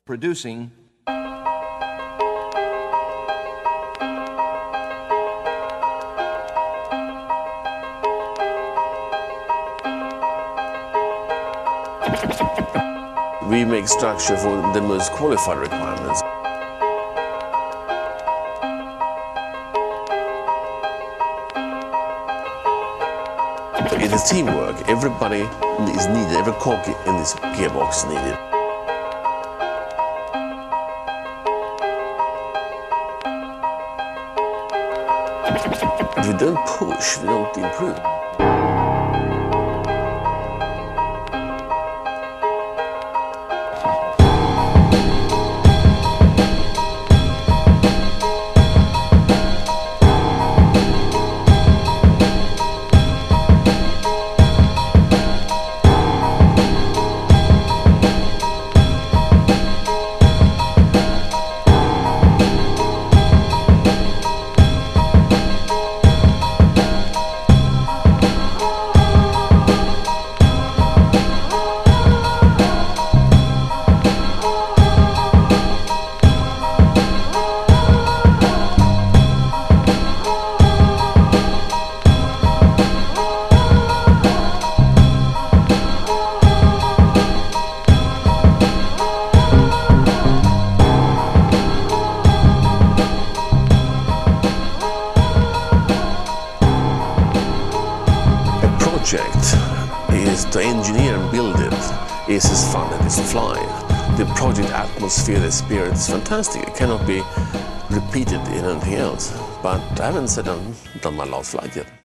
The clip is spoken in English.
producing we make structure for the most qualified requirements. It is teamwork. Everybody is needed. Every cog in this gearbox is needed. If we don't push, we don't improve. Project is to engineer and build it is as fun as it's flying. The project atmosphere, the spirit is fantastic. It cannot be repeated in anything else. But I haven't done my last flight yet.